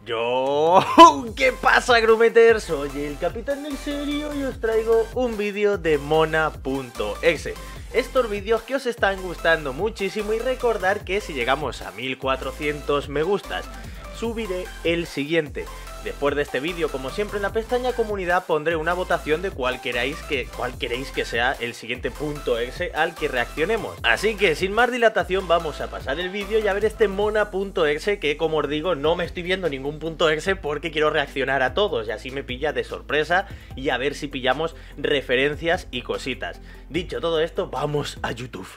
Yo, ¿qué pasa, Grumeters? Soy el Capitán del Serio y os traigo un vídeo de Mona.exe. Estos vídeos que os están gustando muchísimo y recordar que si llegamos a 1400 me gustas, subiré el siguiente. Después de este vídeo, como siempre en la pestaña comunidad pondré una votación de cuál queréis que sea el siguiente .exe al que reaccionemos. Así que sin más dilatación vamos a pasar el vídeo y a ver este Mona.exe que, como os digo, no me estoy viendo ningún .exe porque quiero reaccionar a todos y así me pilla de sorpresa y a ver si pillamos referencias y cositas. Dicho todo esto, vamos a YouTube.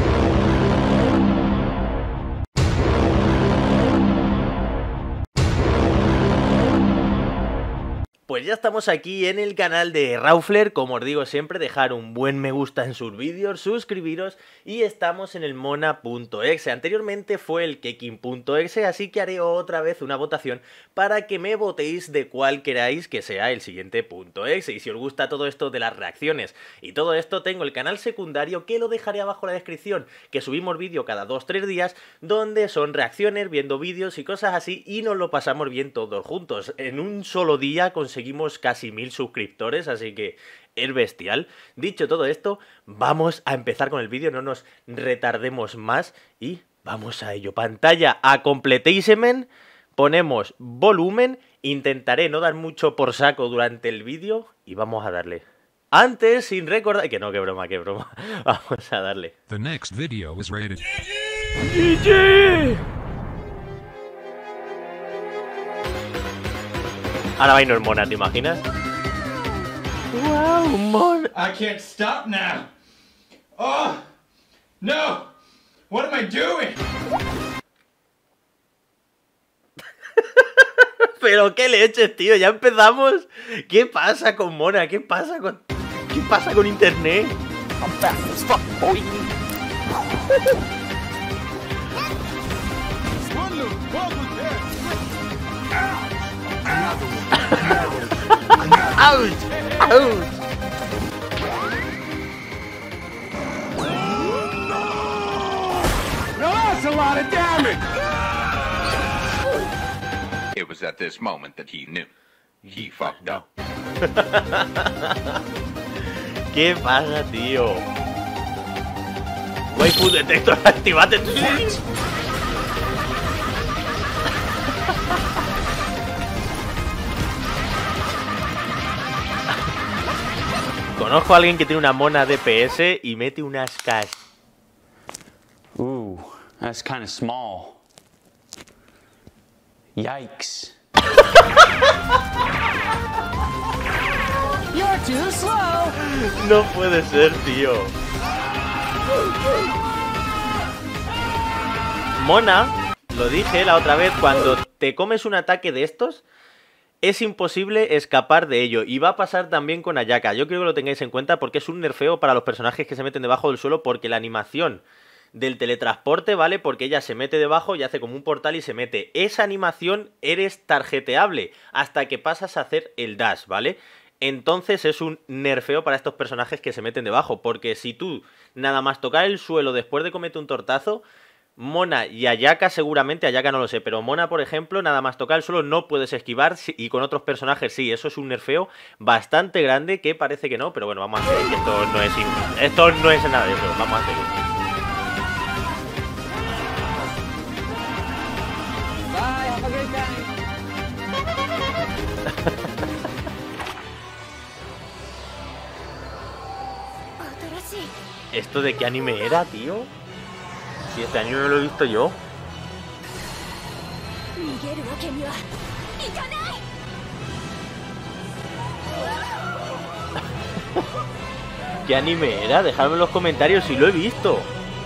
Pues ya estamos aquí en el canal de Raufler, como os digo siempre, dejar un buen me gusta en sus vídeos, suscribiros y estamos en el Mona.exe. Anteriormente fue el Kekin.exe, así que haré otra vez una votación para que me votéis de cuál queráis que sea el siguiente .exe. Y si os gusta todo esto de las reacciones y todo esto, tengo el canal secundario que lo dejaré abajo en la descripción, que subimos vídeo cada 2-3 días, donde son reacciones, viendo vídeos y cosas así, y nos lo pasamos bien todos juntos. En un solo día conseguimos casi 1000 suscriptores, así que es bestial. Dicho todo esto, vamos a empezar con el vídeo, no nos retardemos más y vamos a ello. Pantalla a completation, ponemos volumen, intentaré no dar mucho por saco durante el vídeo y vamos a darle. Antes, sin recordar... Que no, que broma, que broma. Vamos a darle. The next video is rated GG. Ahora va a ir no Mona, ¿te imaginas? ¡Wow, Mona! I can't stop now. Oh, no. What am I doing? Pero qué leches, tío, ya empezamos. ¿Qué pasa con Mona? ¿Qué pasa con internet? I'm fast as fuck, boy. ¡Ouch! ¡Ouch! Now that's a lot of damage. It was at this moment that he knew. He fucked up. ¿Qué pasa, tío? Waifu detector, activate. Conozco a alguien que tiene una Mona DPS y mete unas cas. Ooh, that's kind of small. Yikes. You're too slow. No puede ser, tío. Mona, lo dije la otra vez, cuando te comes un ataque de estos, es imposible escapar de ello. Y va a pasar también con Ayaka. Yo quiero que lo tengáis en cuenta porque es un nerfeo para los personajes que se meten debajo del suelo, porque la animación del teletransporte, ¿vale? Porque ella se mete debajo y hace como un portal y se mete. Esa animación eres tarjeteable hasta que pasas a hacer el dash, ¿vale? Entonces es un nerfeo para estos personajes que se meten debajo, porque si tú nada más tocar el suelo después de cometer un tortazo, Mona y Ayaka seguramente, Ayaka no lo sé, pero Mona, por ejemplo, nada más tocar el suelo no puedes esquivar, y con otros personajes sí. Eso es un nerfeo bastante grande que parece que no, pero bueno, vamos a hacer que esto no es nada de eso, vamos a hacerlo. Bye, have a great time. ¿Esto de qué anime era, tío? Si este anime no lo he visto yo. ¿Qué anime era? Dejadme en los comentarios si lo he visto.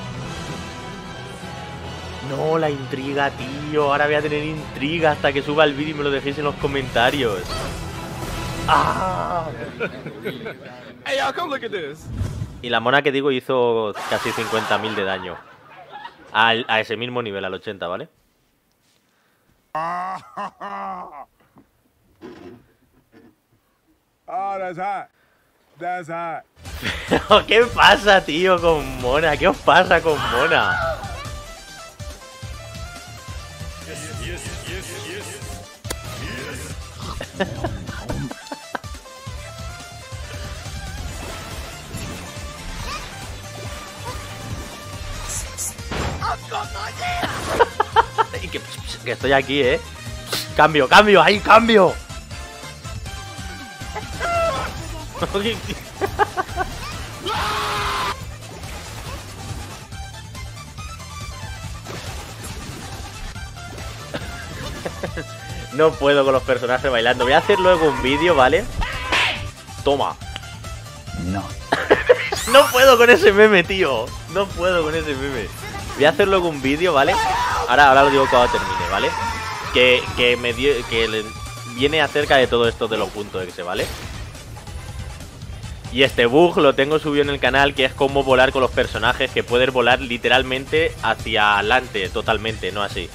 No, la intriga, tío. Ahora voy a tener intriga hasta que suba el vídeo y me lo dejéis en los comentarios. ¡Ah! Hey, y'all, come look at this. Y la Mona que digo hizo casi 50.000 de daño. A ese mismo nivel, al 80, ¿vale? Oh, that's hot. That's hot. Pero, ¿qué pasa, tío, con Mona? ¿Qué os pasa con Mona? Y que estoy aquí, ¿eh? Cambio, cambio, ahí, cambio. No puedo con los personajes bailando. Voy a hacer luego un vídeo, ¿vale? Toma. No. No puedo con ese meme, tío. No puedo con ese meme. Voy a hacer luego un vídeo, ¿vale? Ahora lo digo cuando termine, ¿vale? Que viene acerca de todo esto de los puntos exe, ¿vale? Y este bug lo tengo subido en el canal, que es cómo volar con los personajes, que puedes volar literalmente hacia adelante, totalmente, no así.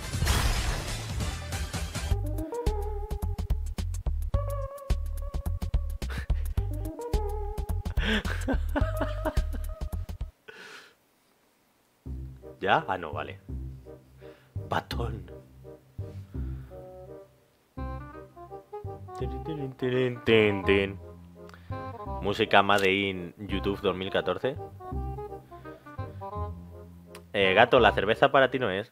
¿Ya? Ah, no, vale. Batón. Música Made in YouTube 2014. Gato, la cerveza para ti no es.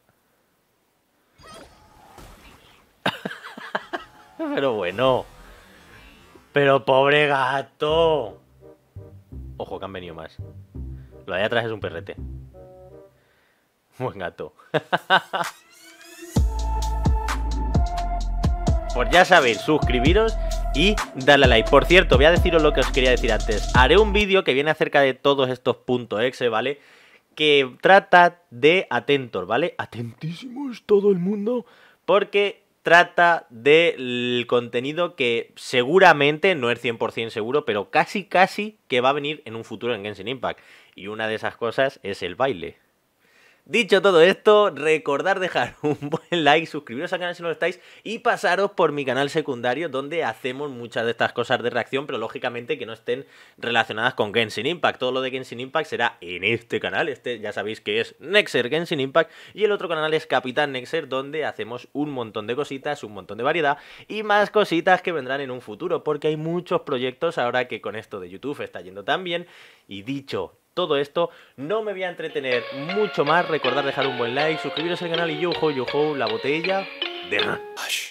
Pero bueno. Pero pobre gato. Ojo, que han venido más. Lo de ahí atrás es un perrete. Buen gato. Pues ya sabéis, suscribiros y darle a like. Por cierto, voy a deciros lo que os quería decir antes. Haré un vídeo que viene acerca de todos estos puntos exe, ¿vale? Que trata de atentos, ¿vale? Atentísimos todo el mundo, porque trata del contenido que seguramente, no es 100% seguro, pero casi que va a venir en un futuro en Genshin Impact. Y una de esas cosas es el baile. Dicho todo esto, recordad dejar un buen like, suscribiros al canal si no lo estáis y pasaros por mi canal secundario donde hacemos muchas de estas cosas de reacción, pero lógicamente que no estén relacionadas con Genshin Impact. Todo lo de Genshin Impact será en este canal, este ya sabéis que es Nexer Genshin Impact, y el otro canal es Capitán Nexer, donde hacemos un montón de cositas, un montón de variedad y más cositas que vendrán en un futuro, porque hay muchos proyectos ahora que con esto de YouTube está yendo tan bien. Y dicho todo esto, no me voy a entretener mucho más. Recordad dejar un buen like, suscribiros al canal y yo, la botella de...